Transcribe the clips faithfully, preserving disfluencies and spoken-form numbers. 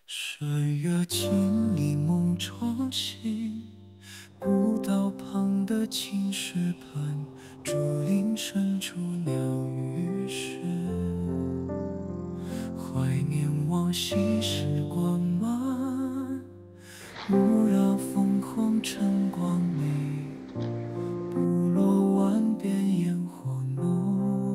水月静，一梦窗醒，古道旁的青石盆，竹林深处鸟语时。怀念往昔时光慢，蓦然凤凰晨光美，部落湾边烟火浓。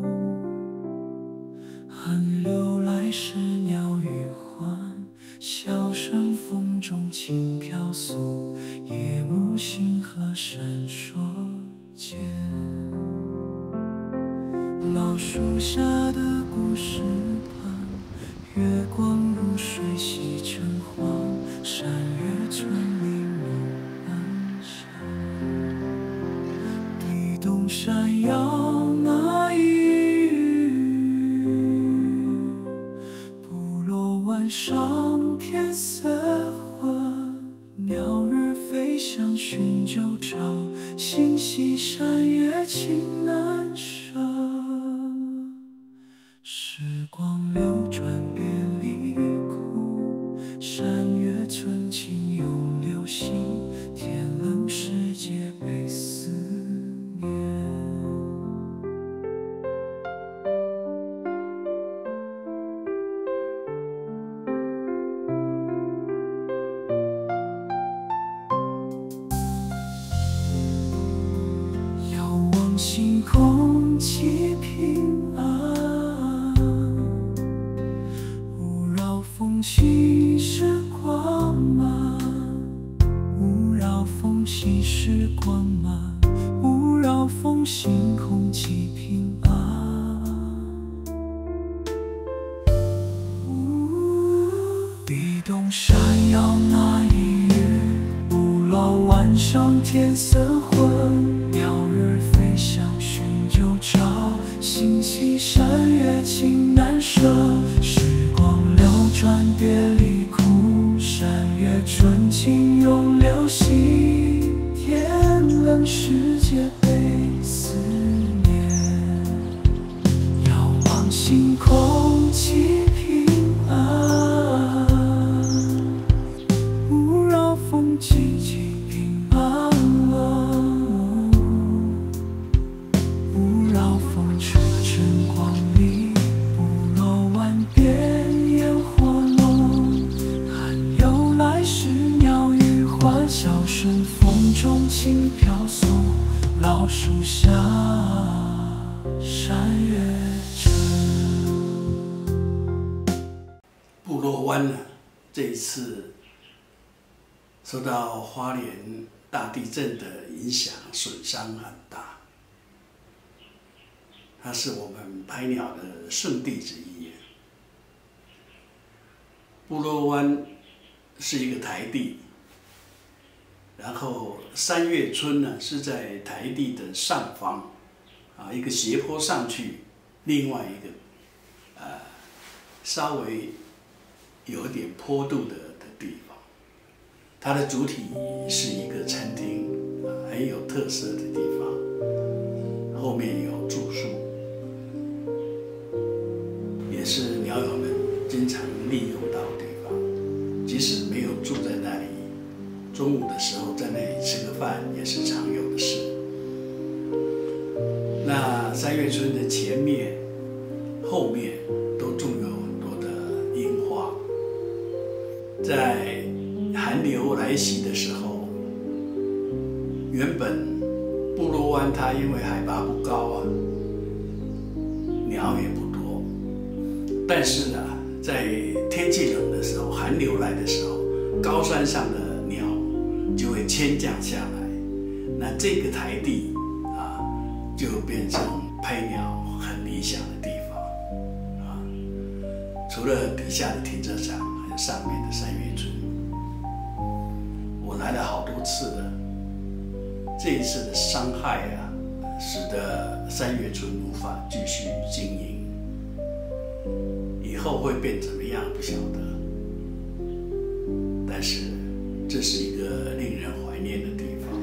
寒流来时鸟语还，笑声风中轻飘送，夜幕星河闪烁间。老树下的故事旁，月光如水洗成黄，山月村里梦安详。地动山摇那一隅，部落晚上天色昏，鸟儿飞翔寻旧巢，星稀山月情难舍。时光流转别离苦，山月村情永留心，天冷世界被思念。遥望星空气平安，勿扰风息时光慢，勿扰风息时光慢，勿扰风星空气平安。地动山摇那一隅，部落晚上天色昏，鸟儿飞翔寻旧巢，星稀山月情难舍。时光流转别离苦，山月春情永留心，天冷世界被思念。遥望星空气平安，勿扰风起起平安，勿扰风吹晨光里，部落湾边烟火浓。寒流来时鸟语还，笑声风中轻飘送，老树下山月沉。 部落湾呢，这一次受到花莲大地震的影响，损伤很大。它是我们拍鸟的圣地之一。部落湾是一个台地，然后三月村呢是在台地的上方，啊，一个斜坡上去，另外一个呃稍微有点坡度的的地方。它的主体是一个餐厅，啊，很有特色的地方，后面有住宿，也是鸟友们经常利用到的地方。即使没有住在那里，中午的时候在那里吃个饭也是常有的事。那三月村的前面、后面都种有很多的樱花。在寒流来袭的时候，原本部落湾它因为海拔不高啊，鸟也不多，但是呢，在天气冷的时候，寒流来的时候，高山上的鸟就会迁降下来，那这个台地啊，就变成拍鸟很理想的地方啊。除了底下的停车场，还有上面的三月村，我来了好多次了。这一次的伤害啊，使得三月村无法继续经营，以后会变怎么样不晓得。但是这是一个令人怀念的地方。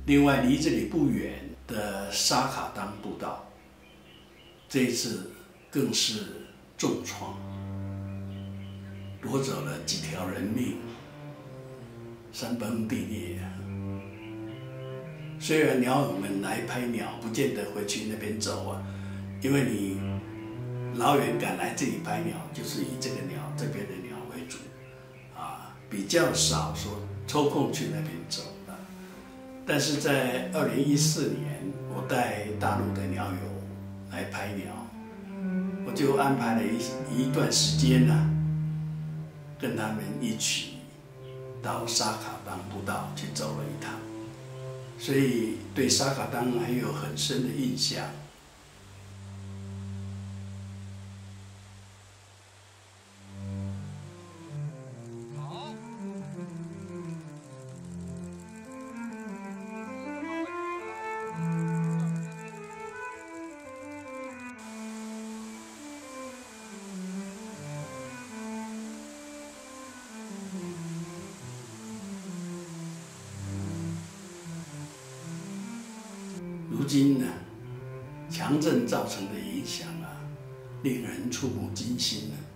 另外，离这里不远的沙卡当步道，这一次更是重创，夺走了几条人命，山崩地裂。虽然鸟友们来拍鸟，不见得会去那边走啊，因为你老远赶来这里拍鸟，就是以这个鸟这边的鸟为主，啊，比较少说抽空去那边走的。但是在二零一四年，我带大陆的鸟友来拍鸟，我就安排了一一段时间呢、啊，跟他们一起到沙卡当步道去走了一趟，所以对沙卡当还有很深的印象。如今呢，强震造成的影响啊，令人触目惊心呢。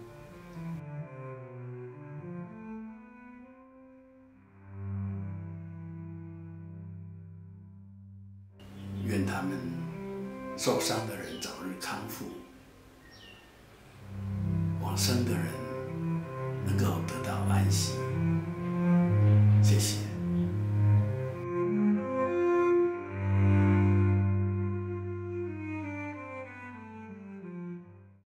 愿他们受伤的人早日康复，往生的人能够得到安息。